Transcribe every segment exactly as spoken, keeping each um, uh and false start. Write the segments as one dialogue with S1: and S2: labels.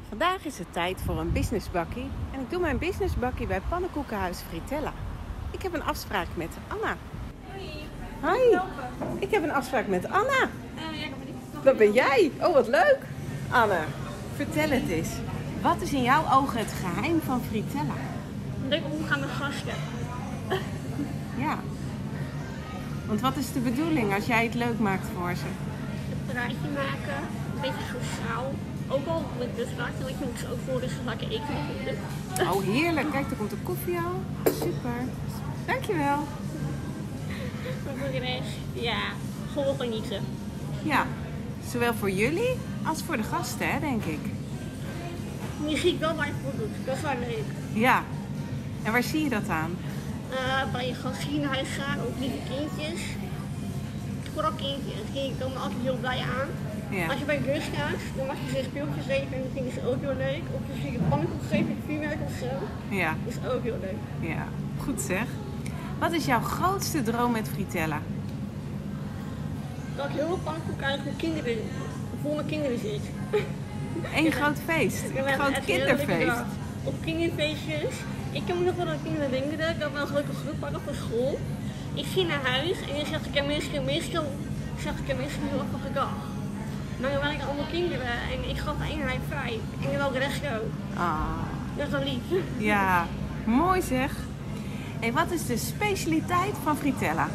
S1: Vandaag is het tijd voor een businessbakkie en ik doe mijn businessbakkie bij Pannenkoekenhuis Fritella. Ik heb een afspraak met Anna.
S2: Hoi.
S1: Hoi. Ik heb een afspraak met Anna.
S2: Uh, ja, ik ben niet.
S1: Dat ben jij. Oh, wat leuk. Anna, vertel het eens. Wat is in jouw ogen het geheim van Fritella?
S2: Leuk omgaan met gasten.
S1: Ja. Want wat is de bedoeling als jij het leuk maakt voor ze?
S2: Een praatje maken, een beetje sociaal. Ook al met het wachten, want je moet ze ook voor dus lekker eten vinden.
S1: Oh, heerlijk. Kijk, er komt de koffie al. Super. Dankjewel.
S2: Maar voor de rest, ja, gewoon genieten.
S1: Ja, zowel voor jullie als voor de gasten, hè, denk ik.
S2: Je ziet wel waar je het voor doet. Dat is wel leuk.
S1: Ja. En waar zie je dat aan?
S2: Uh, bij je gasthuis gaan, ook lieve kindjes. Vooral kindjes, die komen altijd heel blij aan.
S1: Ja.
S2: Als je bij rust gaat, dan mag je ze speeltjes geven en dan vinden ze ook heel leuk. Of je ze een pannenkoek geven met vuurwerk of zo.
S1: Ja.
S2: Dat is ook heel leuk.
S1: Ja, goed zeg. Wat is jouw grootste droom met Fritella?
S2: Dat ik heel veel pannenkoeken uit mijn kinderen, voor mijn kinderen zit.
S1: Eén groot feest,
S2: Ik
S1: een
S2: ben
S1: groot
S2: echt heel leuk
S1: kinderfeest.
S2: bedacht. Op kinderfeestjes. Ik kan me nog wel aan kinderen herinneren. Ik had wel een gelukkige groep hadden van school. Ik ging naar huis en dan zag ik een meisje, meestal zag ik een meisje heel erg gedag. Maar dan waren ik allemaal kinderen en ik gaf één high five. En dan wel de rest ook.
S1: Ah,
S2: Dat is wel lief.
S1: ja, mooi zeg. En wat is de specialiteit van Fritella?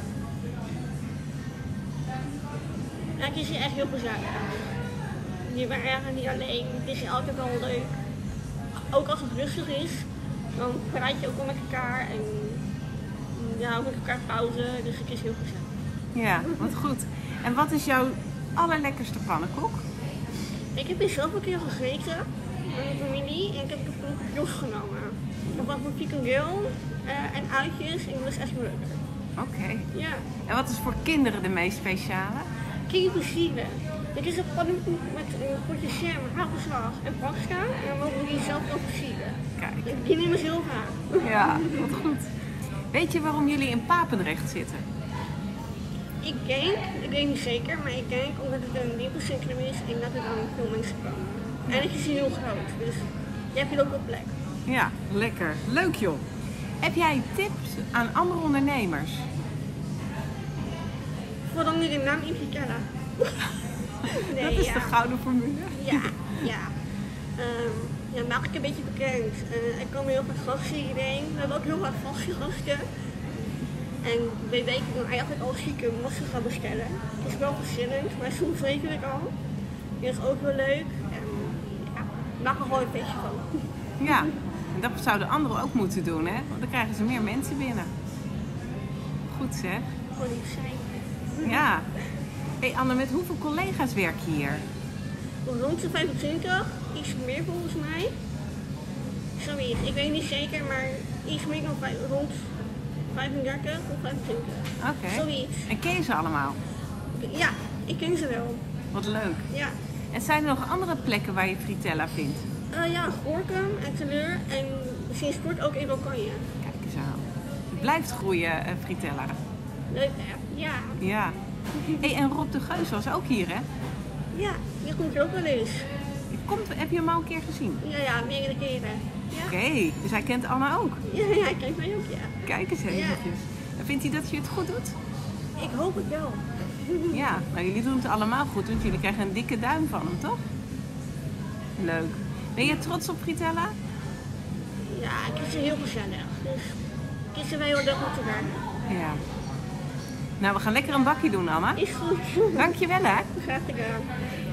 S2: Ja, het is hier echt heel gezellig. Je bent ergens niet alleen. Het is altijd wel leuk. Ook als het rustig is, dan praat je ook wel met elkaar en ja, ook met elkaar pauze. Dus het is heel gezellig.
S1: Ja, wat goed. En wat is jouw allerlekkerste pannenkoek?
S2: Ik heb hier zelf een keer gegeten met mijn familie en ik heb een pannenkoek Jos genomen. Dat was met frikandel uh, en uitjes en dat is echt heel leuk.
S1: Oké. Okay.
S2: Ja.
S1: En wat is voor kinderen de meest speciale?
S2: Kinderplezier. Dit is een pannenkoek met een potje jam, hagelslag en pasta en dan mogen we die zelf ook versieren.
S1: Kijk.
S2: Die nemen ze heel vaak.
S1: Ja, wat goed. Weet je waarom jullie in Papendrecht zitten?
S2: Ik denk, ik weet niet zeker, maar ik denk omdat het een winkelcentrum is en dat er dan veel mensen komen. En het is heel groot, dus je hebt hier ook wel plek.
S1: Ja, lekker. Leuk joh. Heb jij tips aan andere ondernemers?
S2: Vooral nu de naam in Fritella. Nee,
S1: dat is
S2: ja.
S1: de gouden formule.
S2: Ja, ja. Um, ja, maak ik een beetje bekend. Uh, er komen heel veel gasten hierheen. We hebben ook heel veel vaste gasten. En we weten dan eigenlijk al stiekem wat ze gaan bestellen. Het is wel verschillend, maar soms weten ik al. Dat is ook wel leuk. En ja, maak er gewoon een feestje van.
S1: Ja, en dat zouden anderen ook moeten doen, hè? Want dan krijgen ze meer mensen binnen. Goed zeg.
S2: Gewoon lief zijn.
S1: Ja. Hé hey Anne, met hoeveel collega's werk je hier?
S2: Rond de vijfentwintig, iets meer volgens mij. Zoiets, ik weet niet zeker, maar iets meer dan vijf, rond vijfendertig of vijfentwintig.
S1: Oké. Okay.
S2: Zoiets.
S1: En ken je ze allemaal?
S2: Ja, ik ken ze wel.
S1: Wat leuk.
S2: Ja.
S1: En zijn er nog andere plekken waar je Fritella vindt?
S2: Uh, ja, Gorkum en Teleur en sinds kort ook in Rokanje.
S1: Kijk eens aan. Het blijft groeien, uh, Fritella.
S2: Leuk hè? Ja.
S1: Ja. Hey, en Rob de Geus was ook hier, hè?
S2: Ja, die komt er ook wel eens.
S1: Komt, heb je hem al een keer gezien?
S2: Ja, ja, meerdere keren. Ja.
S1: Oké, okay, dus hij kent Anna ook?
S2: Ja, ja, hij kent mij ook, ja.
S1: Kijk eens eventjes. Ja. En vindt hij dat je het goed doet?
S2: Ik hoop het wel.
S1: Ja, nou jullie doen het allemaal goed, want jullie krijgen een dikke duim van hem, toch? Leuk. Ben je trots op Fritella?
S2: Ja, ik is heel gezellig. Dus ik is er wel heel leuk om te werken.
S1: Ja. Nou, we gaan lekker een bakje doen, Anna.
S2: Is goed.
S1: Dankjewel, hè?
S2: Graag gedaan.